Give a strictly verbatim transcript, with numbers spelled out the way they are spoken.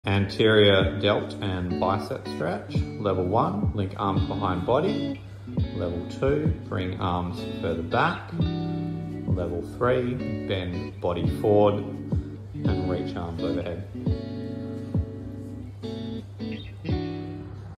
Anterior delt and bicep stretch. Level one, link arms behind body. Level two, bring arms further back. Level three, bend body forward and reach arms overhead.